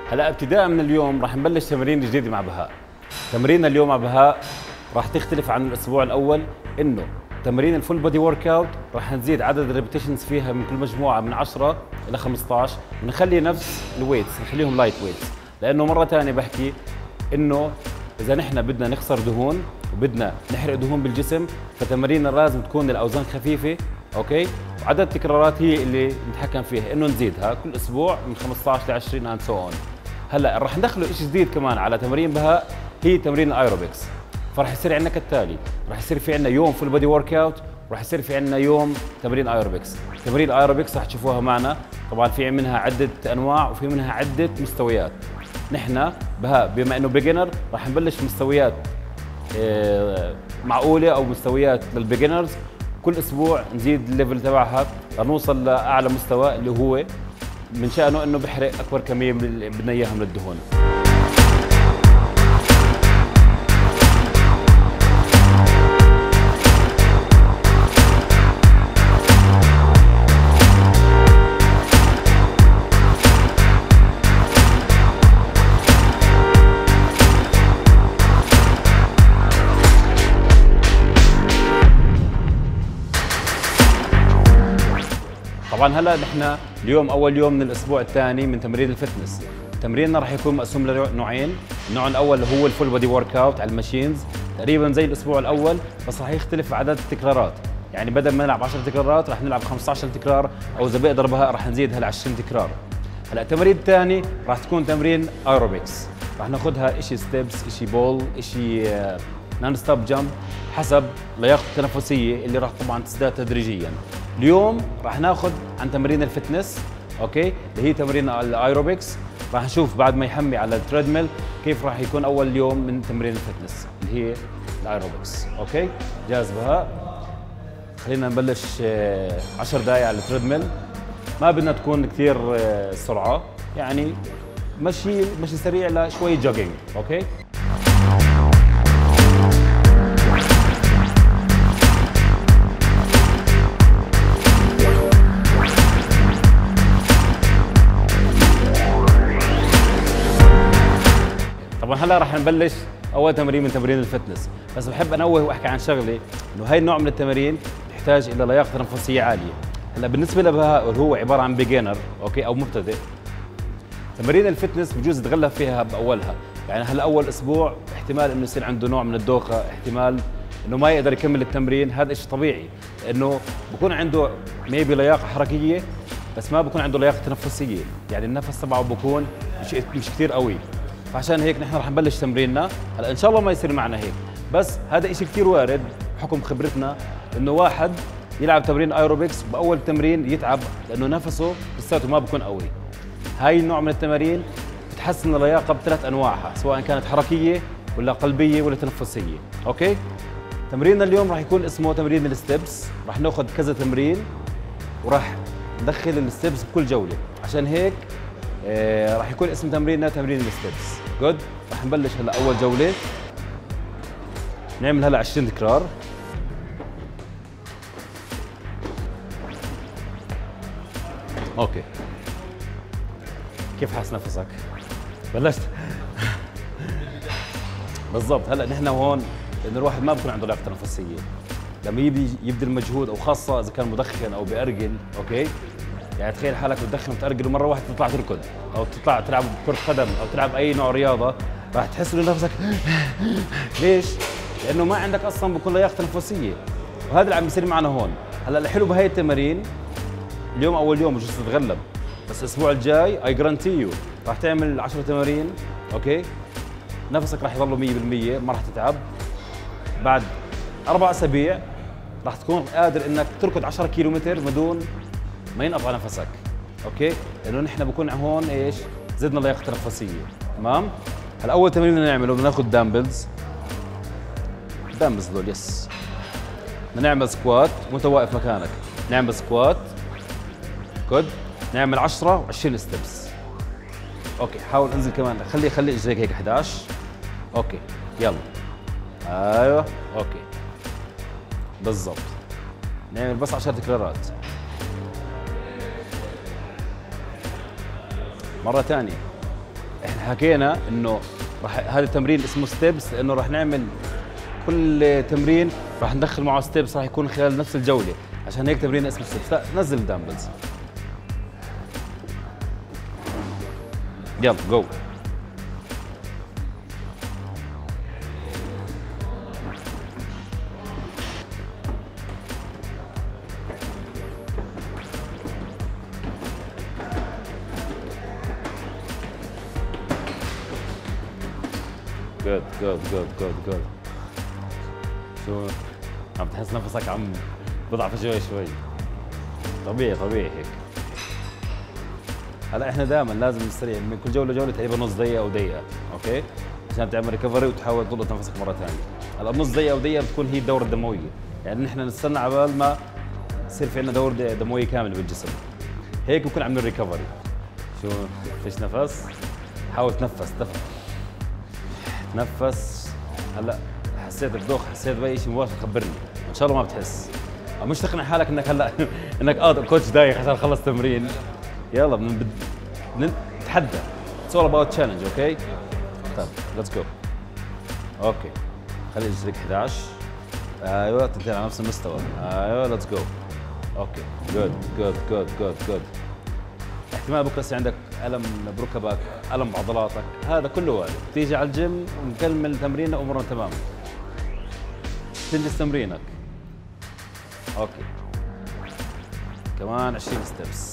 هلا ابتداء من اليوم راح نبلش تمرين جديد مع بهاء. تمريننا اليوم مع بهاء راح تختلف عن الاسبوع الاول، انه تمرين الفول بودي ورك اوت راح نزيد عدد الريبيتيشنز فيها من كل مجموعه من 10 الى 15، ونخلي نفس الويتس نخليهم لايت ويتس، لانه مره ثانيه بحكي انه اذا نحن بدنا نخسر دهون وبدنا نحرق دهون بالجسم فتماريننا لازم تكون الاوزان خفيفه، اوكي؟ وعدد التكرارات هي اللي نتحكم فيها، انه نزيدها كل اسبوع من 15 ل 20 اند سو اون. هلا رح ندخله شيء جديد كمان على تمارين بهاء، هي تمرين الايروبكس. فرح يصير عندنا كالتالي، رح يصير في عندنا يوم فول بودي ورك اوت، ورح يصير في عندنا يوم تمرين ايروبكس. تمارين الايروبكس رح تشوفوها معنا، طبعا في منها عده انواع وفي منها عده مستويات. نحن بهاء بما انه بيجنر رح نبلش مستويات معقوله او مستويات للبيجنرز، كل اسبوع نزيد الليفل تبعها لنوصل لاعلى مستوى اللي هو من شانه انه بحرق اكبر كميه من اللي بدنا اياها من الدهون. طبعا هلا نحن اليوم اول يوم من الاسبوع الثاني من تمرين الفتنس. تمريننا راح يكون مقسوم لنوعين، النوع الاول هو الفول بودي ورك اوت على الماشينز تقريبا زي الاسبوع الاول، بس راح يختلف عدد التكرارات، يعني بدل ما نلعب 10 تكرارات راح نلعب 15 تكرار، او اذا بقدر بها راح نزيدها ل 20 تكرار. هلا التمرين الثاني راح تكون تمرين ايروبكس، راح ناخذها شيء ستيبس، شيء بول، شيء نون ستوب جامب، حسب لياقته التنفسيه اللي راح طبعا تزداد تدريجيا. اليوم راح ناخذ عن تمرين الفتنس، اوكي، اللي هي تمرين الايروبكس. راح نشوف بعد ما يحمي على التريدميل كيف راح يكون اول يوم من تمرين الفتنس اللي هي الايروبكس. اوكي، جاهز بها؟ خلينا نبلش 10 دقائق على التريدميل، ما بدنا تكون كثير سرعه، يعني مشي سريع لشوي جوجينج، اوكي؟ طبعا هلا رح نبلش اول تمرين من تمارين الفتنس، بس بحب انوه واحكي عن شغله، انه هاي النوع من التمارين تحتاج الى لياقه تنفسيه عاليه. هلا بالنسبه لبهاء هو عباره عن بيجنر، اوكي، او مبتدئ، تمارين الفتنس بجوز يتغلب فيها باولها، يعني هلا اول اسبوع احتمال انه يصير عنده نوع من الدوخه، احتمال انه ما يقدر يكمل التمرين، هذا شيء طبيعي، لانه بكون عنده ميبي لياقه حركيه بس ما بكون عنده لياقه تنفسيه، يعني النفس تبعه بكون مش كثير قوي. فعشان هيك نحن رح نبلش تمريننا. هلا ان شاء الله ما يصير معنا هيك، بس هذا شيء كثير وارد بحكم خبرتنا، انه واحد يلعب تمرين ايروبكس باول تمرين يتعب لانه نفسه لساته ما بكون قوي. هاي النوع من التمارين بتحسن اللياقه بثلاث انواعها، سواء كانت حركيه ولا قلبيه ولا تنفسيه، اوكي؟ تمريننا اليوم رح يكون اسمه تمرين الستبس، رح ناخذ كذا تمرين وراح ندخل الستبس بكل جوله، عشان هيك راح يكون اسم تمريننا تمرين الستبس. جود، راح نبلش هلا اول جوله، نعمل هلا 20 تكرار. اوكي، كيف حاس نفسك؟ بلشت؟ بالضبط. هلا نحن هون لانه الواحد ما بكون عنده لياقه تنفسيه، لما يبذل مجهود، او خاصه اذا كان مدخن او بأرجل، اوكي؟ يعني تخيل حالك بتدخن وتأرجل ومره واحده تطلع تركض او تطلع تلعب كرة قدم او تلعب اي نوع رياضه، راح تحس انه نفسك ليش؟ لانه ما عندك اصلا بكون لياقه تنفسيه، وهذا اللي عم بيصير معنا هون. هلا الحلو بهي التمارين، اليوم اول يوم بجوز تتغلب، بس الاسبوع الجاي اي جرانتي يو راح تعمل 10 تمارين، اوكي؟ نفسك راح يضل 100%، ما راح تتعب. بعد 4 اسابيع راح تكون قادر انك تركض 10 كيلومتر بدون ما ينقطع نفسك، اوكي؟ لانه نحن بكون هون ايش؟ زدنا لياقه تنفسيه، تمام؟ هلا اول تمرين بدنا نعمله بدنا ناخذ دامبلز دول، يس. بدنا نعمل سكوات وانت واقف مكانك، نعمل سكوات، جود، نعمل 10 و20 ستبس، اوكي. حاول انزل كمان، خلي اجريك هيك 11، اوكي، يلا، ايوه، اوكي، بالضبط. نعمل بس 10 تكرارات. مرة ثانية، احنا حكينا انه راح هذا التمرين اسمه ستيبس لانه راح نعمل كل تمرين راح ندخل معه ستيبس راح يكون خلال نفس الجوله، عشان هيك تمرين اسمه ستيبس. لا نزل الدمبلز، يلا جو. جود جود جود جود جود. شو عم تحس نفسك عم بضعف شوي شوي؟ طبيعي طبيعي هيك. هلا احنا دائما لازم نستريح من كل جوله جوله تقريبا نص دقيقه او دقيقه، اوكي؟ عشان تعمل ريكفري وتحاول تضبط نفسك مره ثانيه. هلا نص دقيقه او دقيقه بتكون هي الدوره الدمويه، يعني نحن نستنى على بال ما يصير في عندنا دوره دمويه كامله بالجسم. هيك بكون عاملين ريكفري. شو فيش نفس؟ حاول تنفس تنفس. هلا حسيت بدوخ، حسيت باي شيء مباشر خبرني، ان شاء الله ما بتحس. أو مش تقنع حالك انك هلا انك كوتش دايخ عشان خلص تمرين. يلا نتحدى. It's all about challenge، اوكي؟ طيب ليتس جو. اوكي خلي اجريك 11. ايوه تنتين على نفس المستوى. ايوه ليتس جو. اوكي جود جود جود جود جود. احتمال بكره يصير عندك الم بركبك، الم بعضلاتك، هذا كله وارد. تيجي على الجيم ونكمل تمريننا وامورنا تمام. تنجز تمرينك. اوكي كمان 20 ستيبس.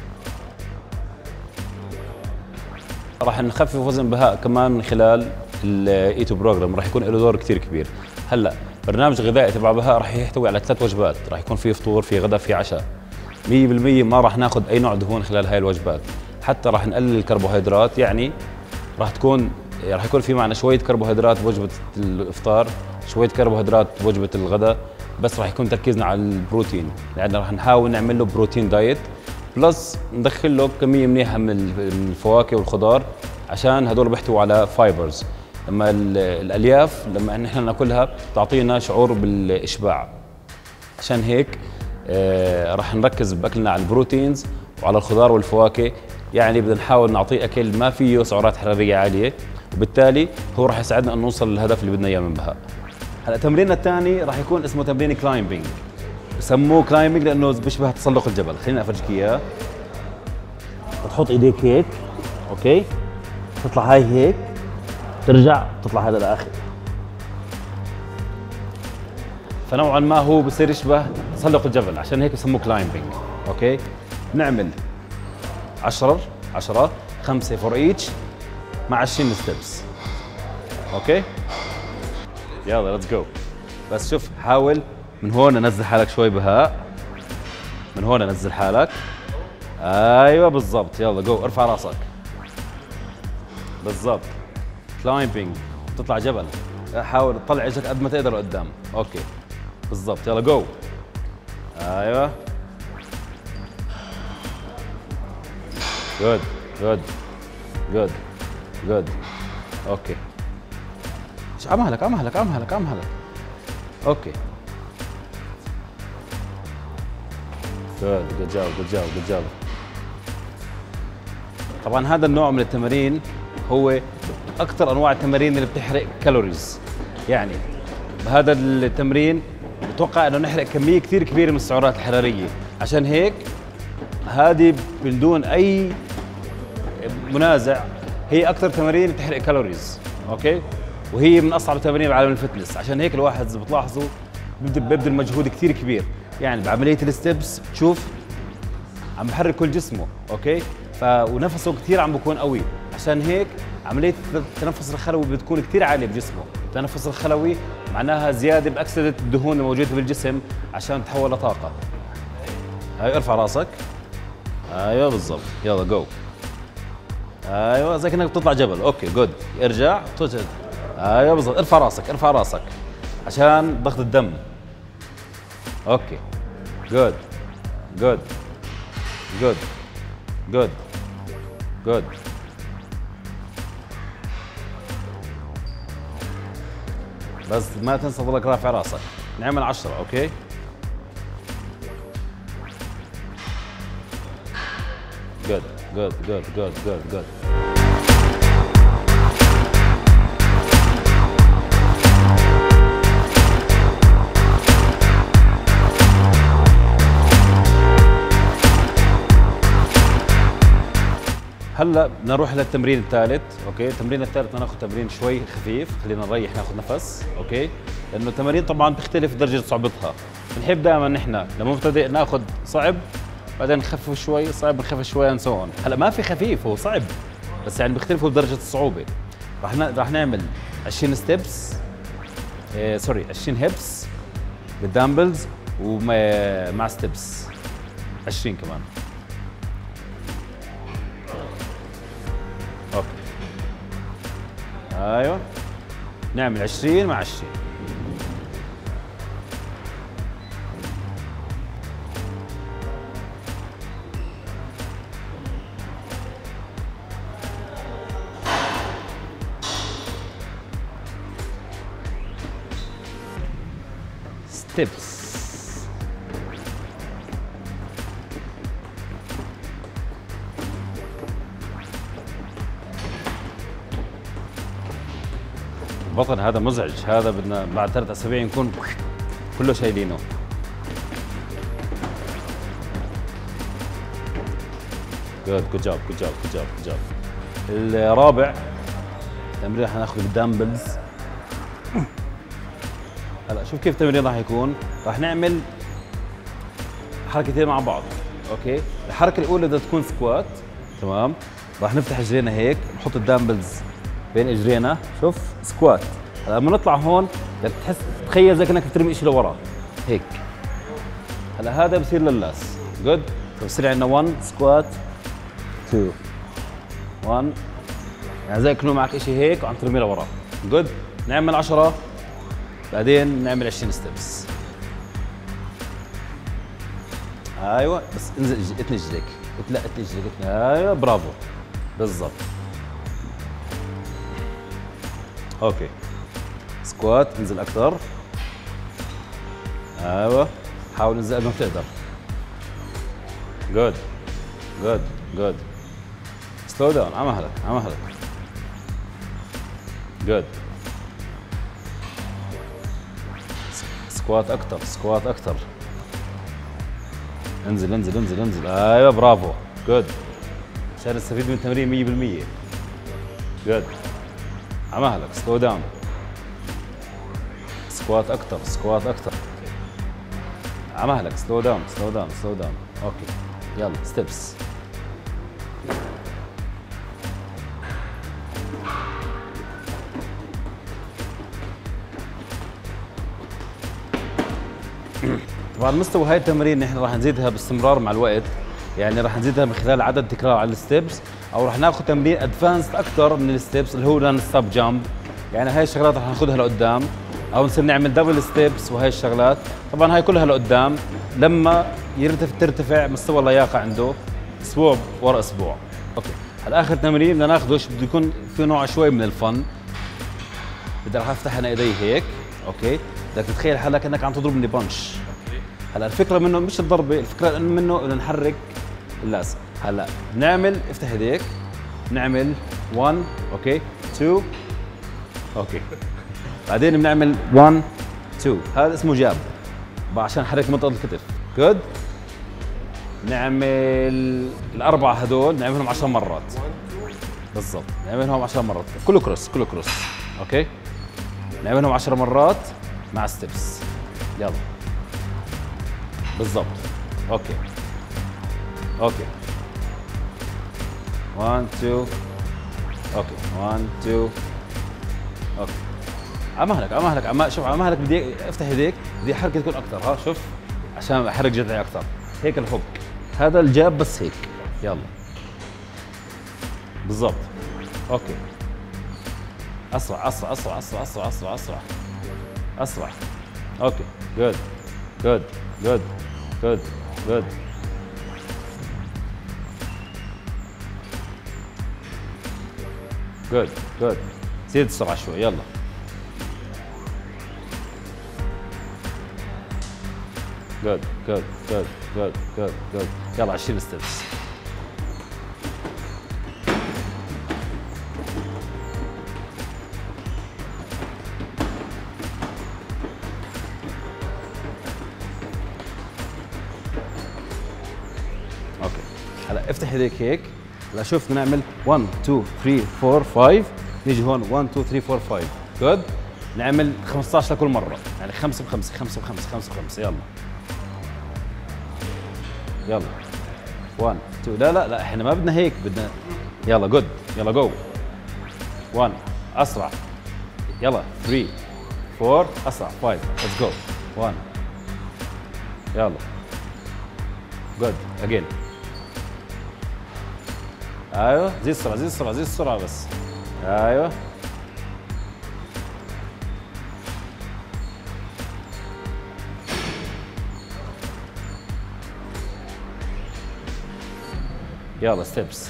راح نخفف وزن بهاء كمان من خلال الايتو بروجرام، راح يكون له دور كثير كبير. هلا برنامج غذائي تبع بهاء راح يحتوي على 3 وجبات، راح يكون في فطور، في غداء، في عشاء. 100% ما راح ناخذ اي نوع دهون خلال هاي الوجبات، حتى راح نقلل الكربوهيدرات، يعني راح يكون في معنا شويه كربوهيدرات بوجبه الافطار، شويه كربوهيدرات بوجبه الغداء، بس راح يكون تركيزنا على البروتين، لان راح نحاول نعمل له بروتين دايت، بلس ندخل له كميه منيحه من الفواكه والخضار، عشان هدول بيحتووا على فايبرز. لما الالياف لما نحن ناكلها تعطينا شعور بالاشباع، عشان هيك راح نركز باكلنا على البروتينز وعلى الخضار والفواكه. يعني بدنا نحاول نعطيه اكل ما فيه سعرات حراريه عاليه، وبالتالي هو راح يساعدنا ان نوصل للهدف اللي بدنا اياه من بهاء. هلا تمريننا الثاني راح يكون اسمه تمرين كلايمبينج. بسموه كلايمبينج لانه بيشبه تسلق الجبل. خليني افرجيك اياه. بتحط ايديك هيك، اوكي؟ تطلع هاي هيك، ترجع تطلع هذا لاخر. فنوعا ما هو بصير يشبه تسلق الجبل، عشان هيك بسموه كلايمبينج، اوكي؟ نعمل 10 5 فور ايتش مع 20 ستيبس، اوكي؟ يلا ليتس جو. بس شوف حاول من هون نزل حالك شوي بهاء، من هون نزل حالك. ايوه بالضبط، يلا جو. ارفع راسك بالضبط. كلايمبينج، تطلع جبل، حاول تطلع اجرك قد ما تقدر لقدام، اوكي بالضبط. يلا جو. ايوه جود جود جود جود. اوكي عمهلك عمهلك عمهلك عمهلك. اوكي جود جود جود جود جود. طبعا هذا النوع من التمارين هو اكثر انواع التمارين اللي بتحرق كالوريز. يعني بهذا التمرين بتوقع انه نحرق كميه كثير كبيره من السعرات الحراريه، عشان هيك هذه من دون اي منازع هي اكثر تمارين بتحرق كالوريز، اوكي؟ وهي من اصعب تمارين بعالم الفتنس، عشان هيك الواحد اذا بتلاحظوا ببذل مجهود كثير كبير. يعني بعمليه الستبس تشوف عم بحرك كل جسمه، اوكي؟ ونفسه كثير عم بكون قوي، عشان هيك عمليه التنفس الخلوي بتكون كثير عاليه بجسمه. التنفس الخلوي معناها زياده باكسده الدهون الموجوده بالجسم عشان تتحول لطاقه. هاي ارفع راسك. ايوه بالضبط، يلا جو. ايوه زي كانك بتطلع جبل، اوكي جود. ارجع توجد. ايوه بالضبط، ارفع راسك ارفع راسك عشان ضغط الدم. اوكي جود جود جود جود جود. بس ما تنسى تضلك رافع راسك. نعمل 10، اوكي؟ جود جود جود جود جود جود. هلا بدنا نروح للتمرين الثالث. اوكي، التمرين الثالث بدنا ناخذ تمرين شوي خفيف، خلينا نريح ناخذ نفس. اوكي، لانه التمارين طبعا بتختلف درجه صعوبتها. بنحب دائما نحن لمبتدئ ناخذ صعب بعدين نخفف شوي، صعب نخفف شوي اند سو اون. هلا ما في خفيف، هو صعب بس يعني بيختلفوا بدرجه الصعوبه. راح نعمل 20 ستيبس، سوري 20 هيبس بالدامبلز ومع ستيبس 20 كمان. اوكي ايوه، نعمل 20 مع 20. ستيبس. البطن هذا مزعج، هذا بدنا بعد 3 أسابيع نكون كله شايلينه. جود جوب جود جوب جود جوب جود جوب. الرابع تمرين رح ناخذ الدامبلز. هلا شوف كيف التمرين راح يكون. راح نعمل حركتين مع بعض. اوكي، الحركه الاولى بدها تكون سكوات. تمام، راح نفتح اجرينا هيك، نحط الدامبلز بين اجرينا. شوف سكوات. هلا لما نطلع هون بدك تحس، تخيل زي كانك بترمي شيء لورا هيك. هلا هذا بصير للاس. جود، فبصير عندنا 1 سكوات 2 1، يعني زي كأنه معك شيء هيك وعم ترميه لورا. جود، نعمل 10 بعدين نعمل 20 ستيبس. ايوه بس انزل اتني اجريك، اتني اجريك. ايوه برافو بالضبط. اوكي، سكوات انزل اكثر. ايوه حاول انزل قد ما بتقدر. جود جود جود. سلو داون على مهلك على مهلك. جود. سكوات اكثر سكوات اكثر. انزل انزل انزل انزل. ايوه برافو. جود، عشان نستفيد من التمرين 100%. جود، على مهلك. سلو داون. سكوات اكثر سكوات اكثر. على مهلك. سلو داون سلو داون سلو داون. اوكي يلا ستيبس. طبعا مستوى هاي التمارين نحن راح نزيدها باستمرار مع الوقت، يعني راح نزيدها من خلال عدد تكرار على الستيبس، او راح ناخذ تمرين ادفانسد اكثر من الستيبس اللي هو نون ستوب جامب. يعني هاي الشغلات راح ناخذها لقدام، او نصير نعمل دبل ستيبس وهي الشغلات. طبعا هاي كلها لقدام لما ترتفع مستوى اللياقه عنده اسبوع ورا اسبوع. اوكي، هلا اخر تمرين بدنا ناخذه بده يكون في نوع شوي من الفن. بدي راح افتح انا ايدي هيك. اوكي، بدك تتخيل حالك انك عم تضربني بانش. هلا الفكره منه مش الضربه، الفكره منه بدنا نحرك اللاس. هلا بنعمل، افتح ايديك، نعمل 1 اوكي 2 اوكي، بعدين بنعمل 1 2، هذا اسمه جاب عشان نحرك منطقه الكتف. جود، نعمل الاربعه هدول نعملهم 10 مرات بالضبط، نعملهم 10 مرات كله كروس كله كروس. اوكي، نعملهم 10 مرات مع ستيبس. يلا بالضبط. اوكي اوكي 1 2 اوكي 1 2 اوكي. على مهلك على مهلك، شوف على مهلك. بدي افتح ايديك، بدي حركه تكون اكثر. ها شوف عشان احرك جذعي اكثر. هيك الهوك، هذا الجاب بس هيك. يلا بالضبط. اوكي، اسرع اسرع اسرع اسرع اسرع اسرع اسرع اسرع. اوكي جود جود جود جود جود. جود جود. زيد السرعة شوي. يلا جود جود جود جود جود جود. يلا 20 ستيبس. اوكي، هلا افتح ايديك هيك هلا شوف بدنا نعمل 1 2 3 4 5. نيجي هون 1 2 3 4 5. جود. نعمل 15 لكل مره، يعني 5 ب5 5 ب5 5 ب5. يلا يلا 1 2. لا احنا ما بدنا هيك، بدنا يلا جود. يلا جو 1 اسرع. يلا 3 4 اسرع 5. ليتس جو 1. يلا جود اجين. ايوه زيد السرعه زيد السرعه زيد السرعه بس. ايوه يلا ستيبس.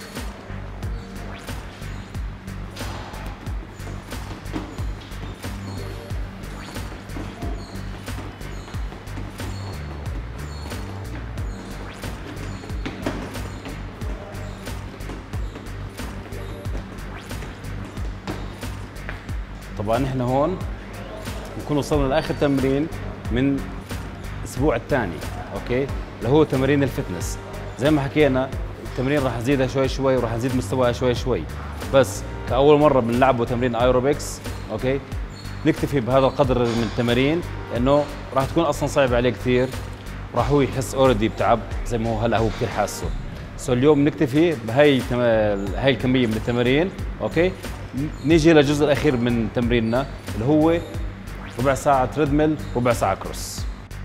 طبعا احنا هون نكون وصلنا لاخر تمرين من الاسبوع الثاني، اوكي، اللي هو تمارين الفتنس. زي ما حكينا التمرين راح نزيدها شوي شوي وراح نزيد مستواها شوي شوي، بس كأول مرة بنلعبه تمرين ايروبكس، اوكي، نكتفي بهذا القدر من التمارين لانه راح تكون اصلا صعبة عليه كثير، راح هو يحس اوريدي بتعب زي ما هو هلا هو كثير حاسه. اليوم نكتفي بهي هاي الكمية من التمارين، اوكي. نيجي للجزء الاخير من تمريننا اللي هو ربع ساعة تريدميل، ربع ساعة كروس.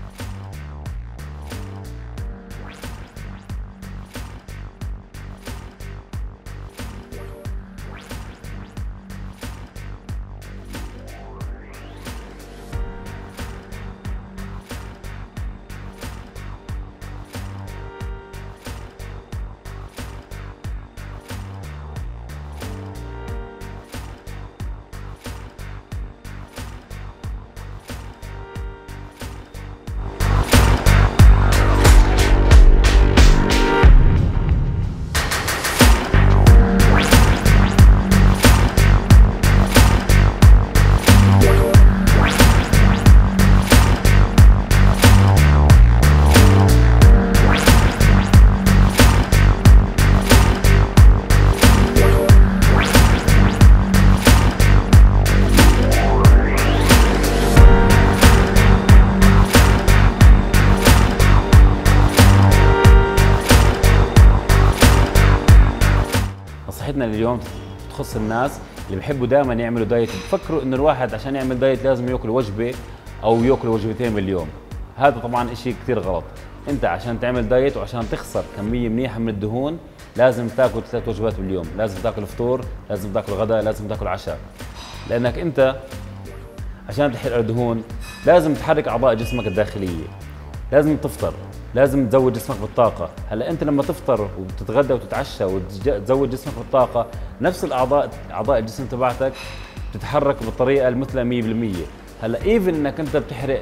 نصيحتنا اليوم تخص الناس اللي بيحبوا دائما يعملوا دايت، بفكروا انه الواحد عشان يعمل دايت لازم ياكل وجبه او ياكل وجبتين باليوم. هذا طبعا شيء كثير غلط. انت عشان تعمل دايت وعشان تخسر كميه منيحه من الدهون لازم تاكل 3 وجبات باليوم، لازم تاكل فطور، لازم تاكل غداء، لازم تاكل عشاء. لانك انت عشان تحرق الدهون لازم تحرك اعضاء جسمك الداخليه، لازم تفطر، لازم تزود جسمك بالطاقة. هلا أنت لما تفطر وتتغدى وتتعشى وتزود جسمك بالطاقة، نفس أعضاء الجسم تبعتك بتتحرك بالطريقة المثلى 100%. هلا إيفن إنك أنت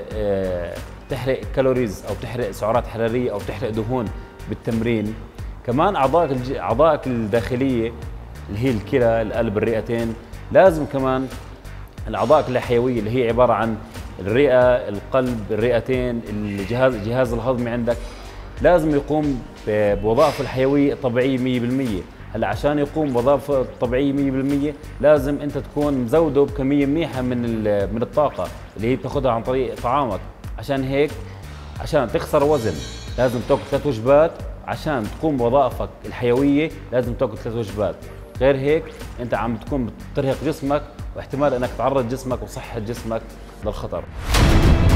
بتحرق كالوريز أو بتحرق سعرات حرارية أو بتحرق دهون بالتمرين، كمان أعضائك الداخلية اللي هي الكلى، القلب، الرئتين، لازم كمان الأعضاء الحيوية اللي هي عبارة عن الرئة، القلب، الرئتين، الجهاز الهضمي عندك، لازم يقوم بوظائفه الحيوية الطبيعية 100%. هلا عشان يقوم بوظائفه الطبيعية 100% لازم انت تكون مزوده بكمية منيحة من الطاقة اللي هي بتاخذها عن طريق طعامك. عشان هيك عشان تخسر وزن لازم تاكل 3 وجبات، عشان تقوم بوظائفك الحيوية لازم تاكل 3 وجبات. غير هيك انت عم تكون بترهق جسمك واحتمال انك تعرض جسمك وصحة جسمك للخطر.